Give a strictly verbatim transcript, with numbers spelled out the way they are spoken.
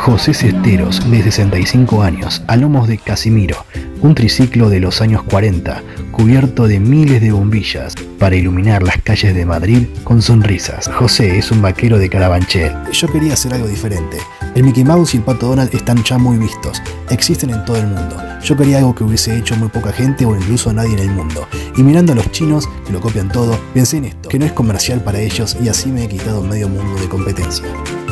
José Cesteros, de sesenta y cinco años, a lomos de Casimiro, un triciclo de los años cuarenta, cubierto de miles de bombillas para iluminar las calles de Madrid con sonrisas. José es un vaquero de Carabanchel. Yo quería hacer algo diferente. El Mickey Mouse y el Pato Donald están ya muy vistos, existen en todo el mundo. Yo quería algo que hubiese hecho muy poca gente o incluso nadie en el mundo. Y mirando a los chinos, que lo copian todo, pensé en esto, que no es comercial para ellos y así me he quitado medio mundo de competencia.